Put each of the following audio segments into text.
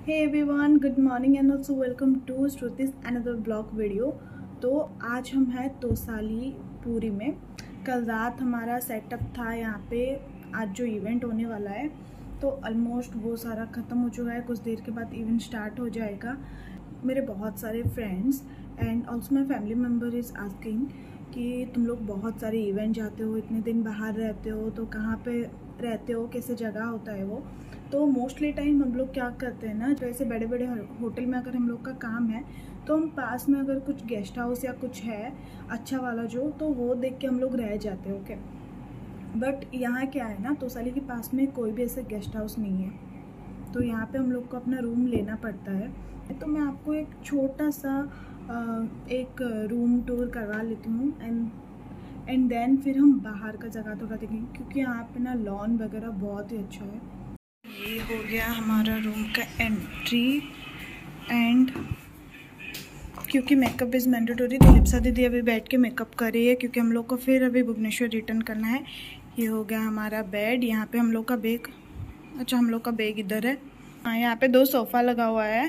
Hey everyone, good morning and also welcome to Shrutis another blog video। तो आज हम हैं तोसाली पूरी में। कल रात हमारा सेटअप था यहाँ पे। आज जो इवेंट होने वाला है तो ऑलमोस्ट वो सारा ख़त्म हो चुका है। कुछ देर के बाद इवेंट स्टार्ट हो जाएगा। मेरे बहुत सारे friends and also my family member is asking कि तुम लोग बहुत सारे इवेंट जाते हो, इतने दिन बाहर रहते हो, तो कहाँ पे रहते हो, कैसे जगह होता है वो। तो मोस्टली टाइम हम लोग क्या करते हैं ना, जैसे बड़े बड़े होटल में अगर हम लोग का काम है तो हम पास में अगर कुछ गेस्ट हाउस या कुछ है अच्छा वाला जो, तो वो देख के हम लोग रह जाते हैं। ओके, बट यहाँ क्या है ना, तोसाली के पास में कोई भी ऐसे गेस्ट हाउस नहीं है, तो यहाँ पे हम लोग को अपना रूम लेना पड़ता है। तो मैं आपको एक छोटा सा एक रूम टूर करवा लेती हूँ एंड देन फिर हम बाहर का जगह थोड़ा देखेंगे, क्योंकि यहाँ पे ना लॉन वगैरह बहुत ही अच्छा है। ये हो गया हमारा रूम का एंट्री एंड क्योंकि मेकअप इज़ मैंडेटरी, तो लिप्सा दीदी अभी बैठ के मेकअप कर रही है क्योंकि हम लोग को फिर अभी भुवनेश्वर रिटर्न करना है। ये हो गया हमारा बेड। यहाँ पे हम लोग का बैग, अच्छा हम लोग का बैग इधर है। हाँ, यहाँ पे 2 सोफ़ा लगा हुआ है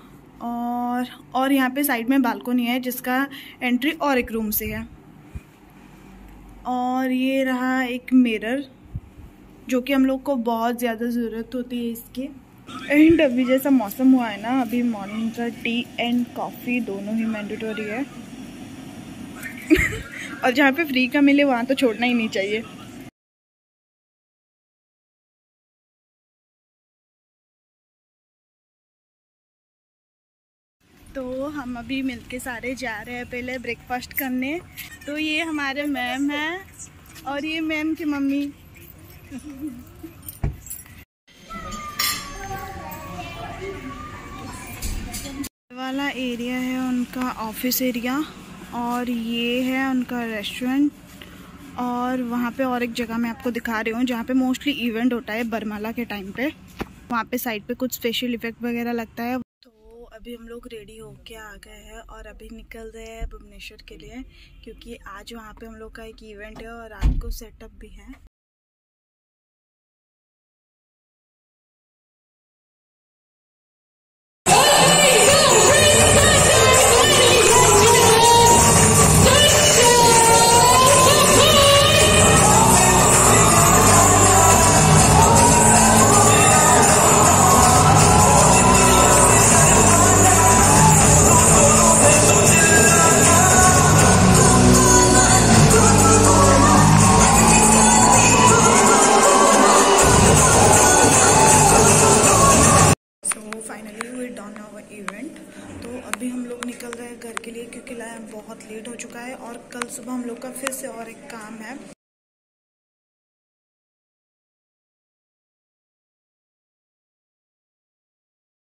और यहाँ पे साइड में बालकनी है जिसका एंट्री और एक रूम से है। और ये रहा एक मिरर जो कि हम लोग को बहुत ज़्यादा ज़रूरत होती है इसकी। एंड अभी जैसा मौसम हुआ है ना, अभी मॉर्निंग का टी एंड कॉफ़ी दोनों ही मैंडेटरी है और जहाँ पे फ्री का मिले वहाँ तो छोड़ना ही नहीं चाहिए। तो हम अभी मिलके सारे जा रहे हैं पहले ब्रेकफास्ट करने। तो ये हमारे मैम हैं और ये मैम की मम्मी। वाला एरिया है उनका ऑफिस एरिया और ये है उनका रेस्टोरेंट। और वहाँ पे और एक जगह मैं आपको दिखा रही हूँ जहाँ पे मोस्टली इवेंट होता है बरमाला के टाइम पे। वहाँ पे साइड पे कुछ स्पेशल इफेक्ट वगैरह लगता है। तो अभी हम लोग रेडी होके आ गए हैं और अभी निकल रहे हैं भुवनेश्वर के लिए, क्योंकि आज वहाँ पे हम लोग का एक इवेंट है और रात को सेटअप भी है। इवेंट तो अभी हम लोग निकल रहे हैं घर के लिए, क्योंकि बहुत लेट हो चुका है और कल सुबह हम लोग का फिर से और एक काम है।